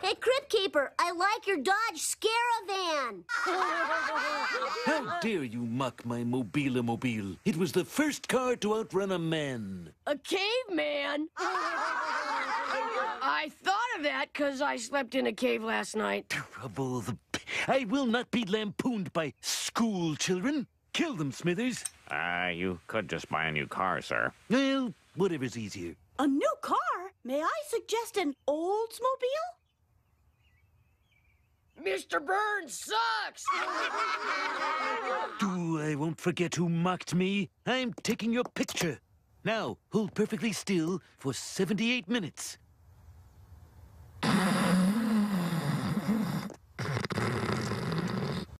Hey, Crypt Keeper, I like your Dodge Scaravan. How dare you mock my Mobile-a-Mobile? It was the first car to outrun a man. A caveman? I thought of that because I slept in a cave last night. Of all the... I will not be lampooned by school children. Kill them, Smithers. You could just buy a new car, sir. Well, whatever's easier. A new car? May I suggest an Oldsmobile? Mr. Burns sucks! I won't forget who mocked me. I'm taking your picture. Now, hold perfectly still for 78 minutes.